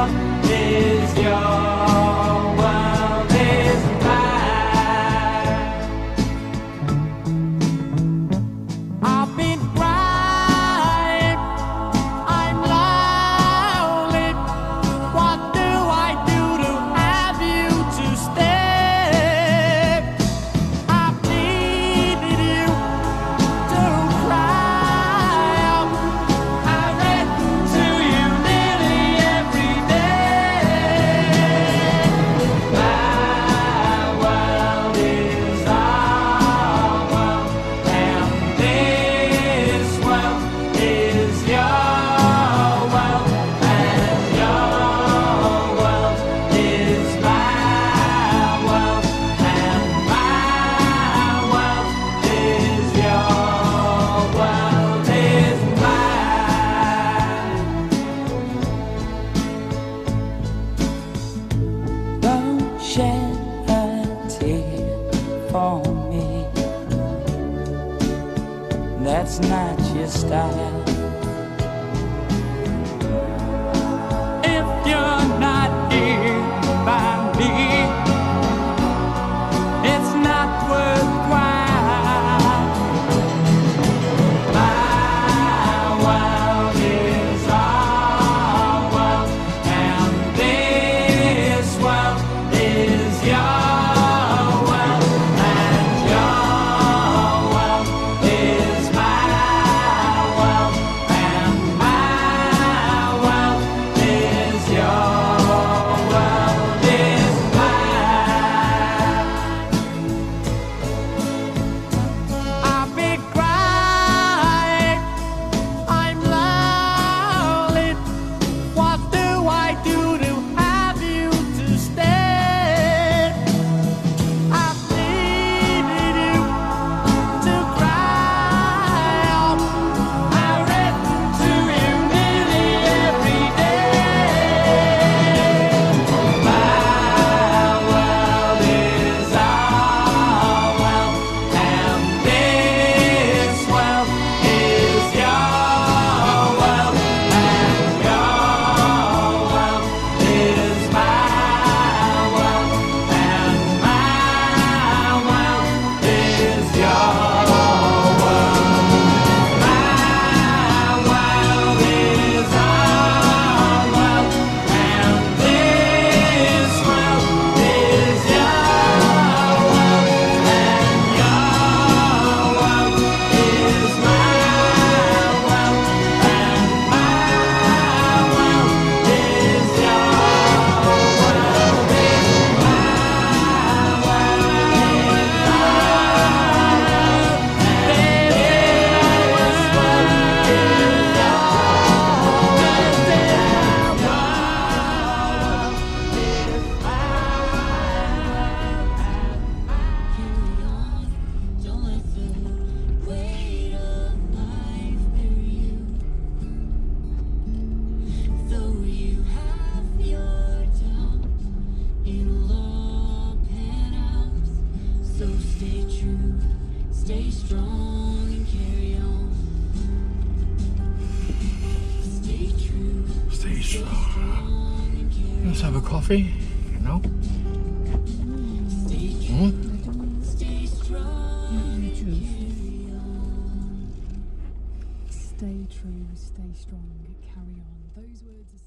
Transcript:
is your world is mine. I've been crying, I'm lonely. What do I do to have you to stay? I've needed you to cry. I read to you nearly every day. My world is our world, and this world is your world, and your world is my world, and my world is your world is mine. Don't shed a tear for me. That's not your style. If you're not here by me, it's not worthwhile. My world is our world, and this world is your world, and your world is my world, and my world is your world is mine. I've been crying, I'm lonely. What do I do to have you to stay? I've needed you to cry. I read to you nearly every day. My world is our world, and this world is your world, and your world is my world, and my world is your world. My world is our world, and this world is your world, and your world is my world, and my world is your world Carry on, don't let the weight of life bury you. Though you have your doubts, it'll all pan out. So stay true, stay strong, and carry on. Stay true, Stay strong. strong, and carry Let's have a coffee. No? Stay true, Hmm? stay strong, and carry on. Stay true, stay strong, carry on. Those words